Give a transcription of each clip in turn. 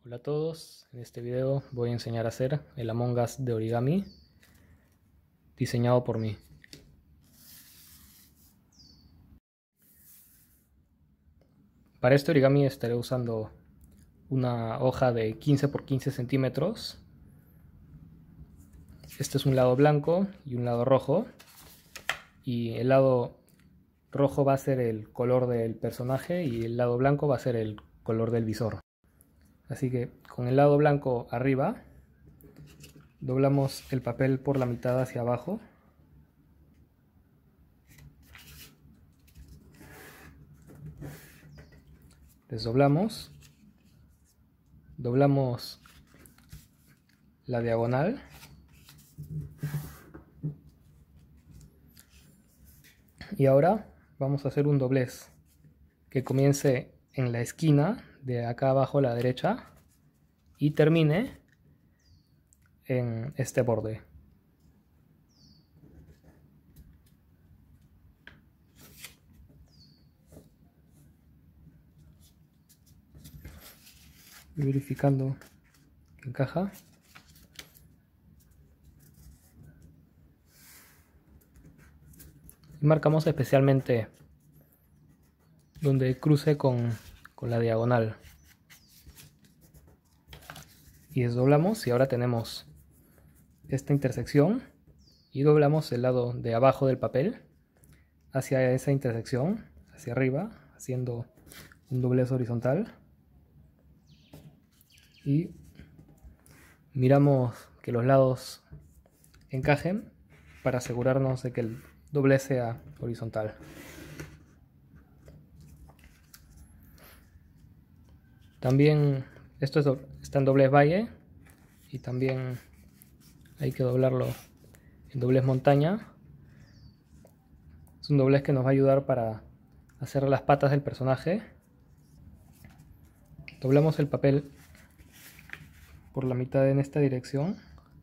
Hola a todos, en este video voy a enseñar a hacer el Among Us de origami diseñado por mí. Para este origami estaré usando una hoja de 15 por 15 centímetros. Este es un lado blanco y un lado rojo, y el lado rojo va a ser el color del personaje y el lado blanco va a ser el color del visor. Así que con el lado blanco arriba doblamos el papel por la mitad hacia abajo. Desdoblamos, doblamos la diagonal y ahora vamos a hacer un doblez que comience en la esquina de acá abajo a la derecha y termine en este borde. Verificando que encaja. Y marcamos especialmente donde cruce con la diagonal. Y desdoblamos y ahora tenemos esta intersección y doblamos el lado de abajo del papel hacia esa intersección, hacia arriba, haciendo un doblez horizontal. Y miramos que los lados encajen para asegurarnos de que el doblez sea horizontal. También esto está en doblez valle y también hay que doblarlo en doblez montaña. Es un doblez que nos va a ayudar para hacer las patas del personaje. Doblamos el papel por la mitad en esta dirección.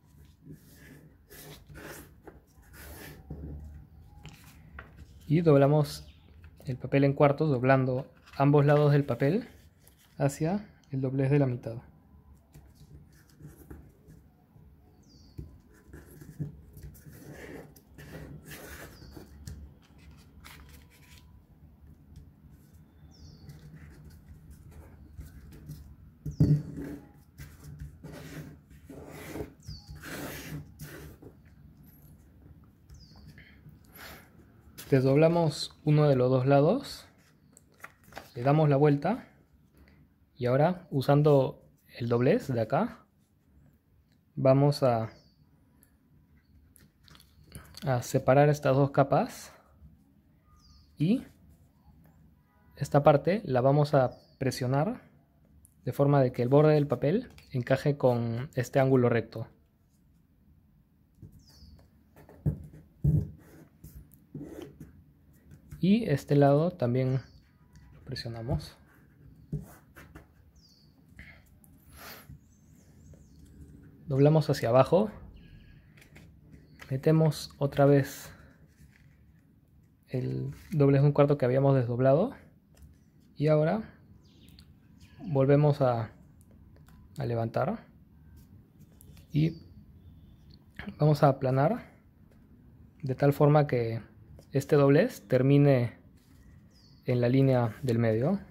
Y doblamos el papel en cuartos, doblando ambos lados del papel hacia el doblez de la mitad. Desdoblamos uno de los dos lados, le damos la vuelta y ahora, usando el doblez de acá, vamos a separar estas dos capas y esta parte la vamos a presionar de forma de que el borde del papel encaje con este ángulo recto. Y este lado también lo presionamos. Doblamos hacia abajo. Metemos otra vez el doblez de un cuarto que habíamos desdoblado. Y ahora volvemos a levantar. Y vamos a aplanar de tal forma que este doblez termine en la línea del medio.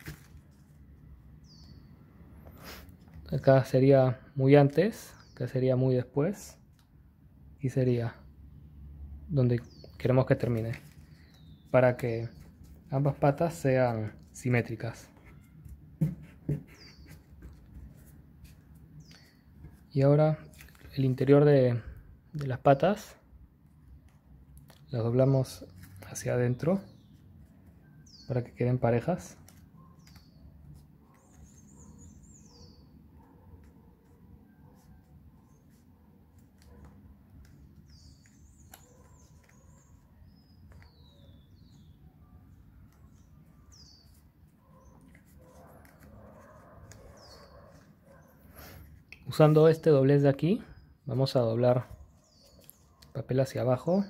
Acá sería muy antes, acá sería muy después y sería donde queremos que termine, para que ambas patas sean simétricas. Y ahora el interior de las patas las doblamos hacia adentro para que queden parejas. Usando este doblez de aquí, vamos a doblar el papel hacia abajo.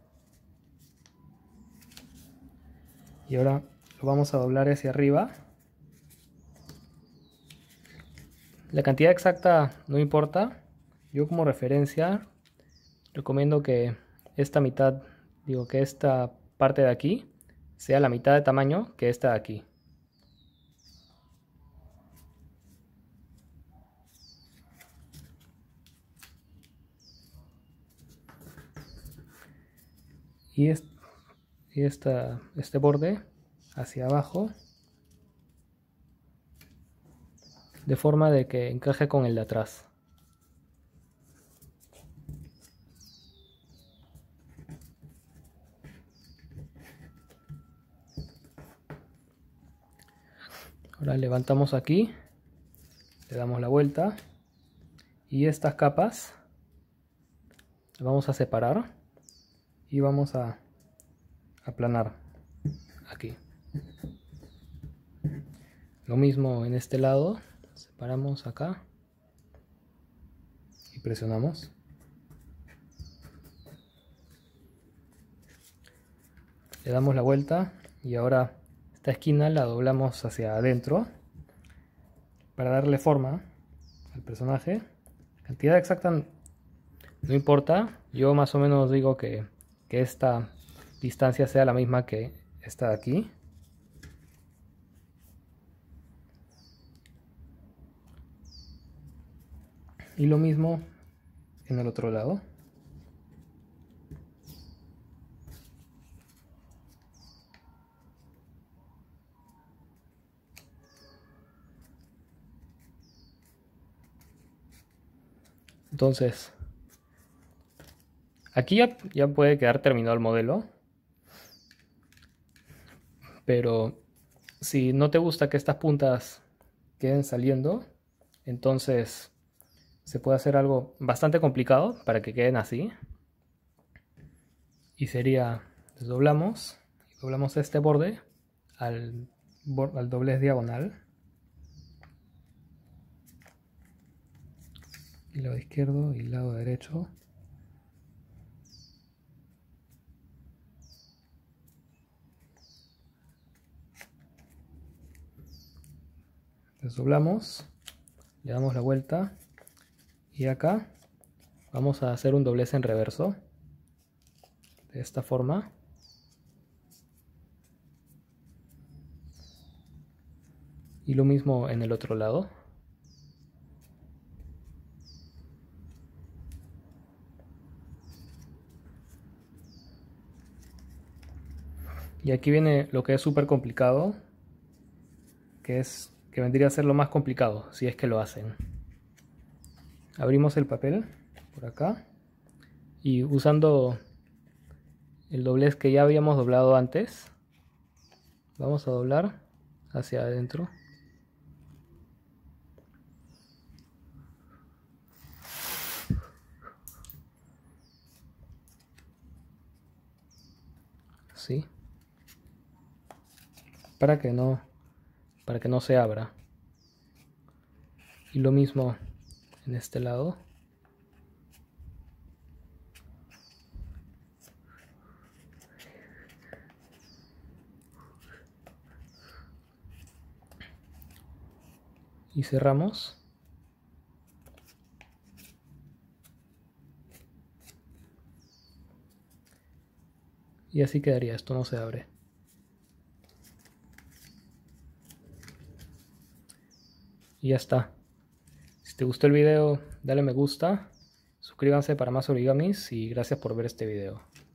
Y ahora lo vamos a doblar hacia arriba La cantidad exacta no importa. Yo como referencia recomiendo que esta mitad, digo que esta parte de aquí sea la mitad de tamaño que esta de aquí. Y, este borde hacia abajo, de forma de que encaje con el de atrás. Ahora levantamos aquí, le damos la vuelta y estas capas las vamos a separar y vamos a aplanar aquí. Lo mismo en este lado, separamos acá y presionamos. Le damos la vuelta y ahora esta esquina la doblamos hacia adentro para darle forma al personaje. Cantidad exacta no importa, yo más o menos digo que esta distancia sea la misma que esta de aquí. Y lo mismo en el otro lado. Entonces, aquí ya puede quedar terminado el modelo. Pero si no te gusta que estas puntas queden saliendo, entonces se puede hacer algo bastante complicado para que queden así. Y sería, doblamos este borde al doblez diagonal. Y lado izquierdo y lado derecho. Desdoblamos, le damos la vuelta y acá vamos a hacer un doblez en reverso de esta forma. Y lo mismo en el otro lado. Y aquí viene lo que es súper complicado, que vendría a ser lo más complicado, si es que lo hacen. Abrimos el papel por acá y usando el doblez que ya habíamos doblado antes, vamos a doblar hacia adentro. Así. Para que no se abra. Y lo mismo en este lado. Y cerramos. Y así quedaría, esto no se abre. Y ya está. Si te gustó el video, dale me gusta, suscríbanse para más origamis y gracias por ver este video.